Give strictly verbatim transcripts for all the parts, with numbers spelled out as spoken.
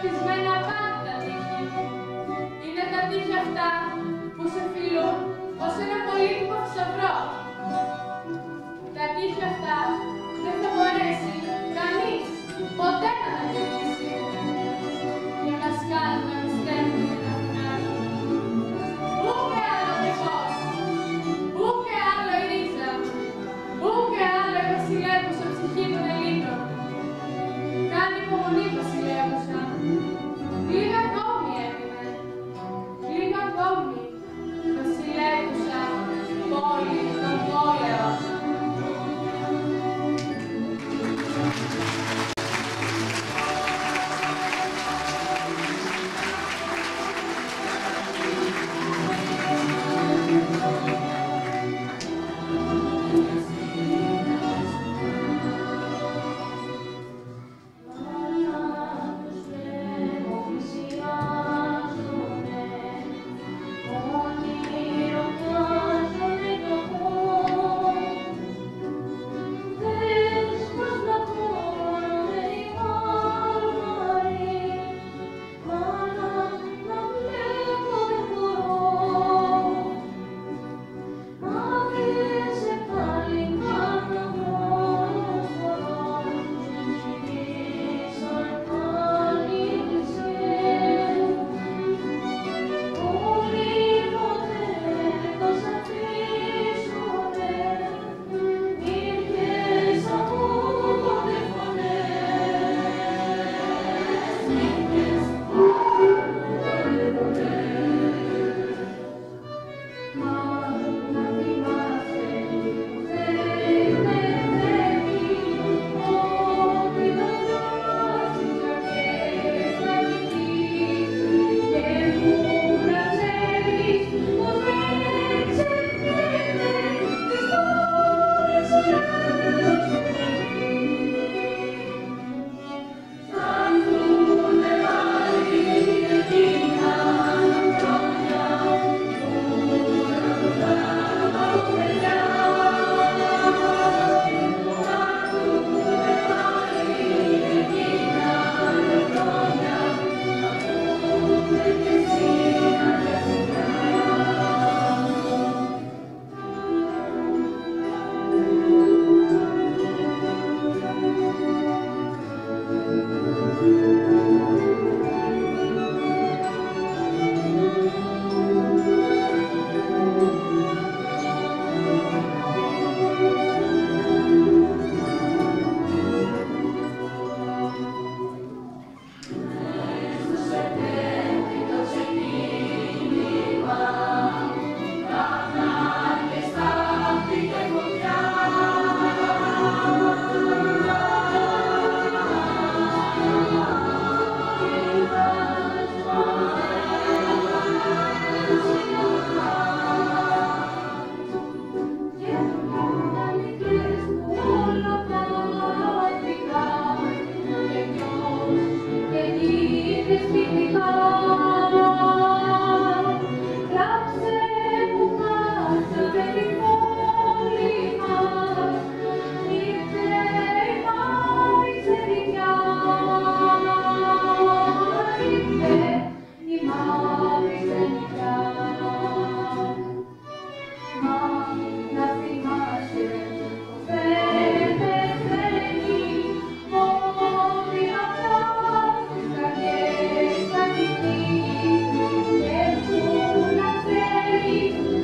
χτισμένα πάντα τα τείχη. Είναι τα τείχη αυτά που σε φιλούν ως ένα πολύτιμο θησαυρό. Τα τείχη αυτά δεν θα μπορέσει κανείς ποτέ να τα γυρίσει και μας κάνουν να πιστεύουμε και να φωνάζουμε. Ούτε άλλο τείχος, ούτε άλλο η ρίζα, ούτε άλλο η βασιλεύουσα ψυχή των Ελλήνων. Κάνει υπομονή βασιλεύουσα. Λίγο ακόμη έμεινε. Λίγο ακόμη βασιλεύουσα πόλη των πόλεων.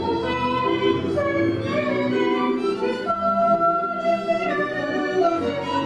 Thank you.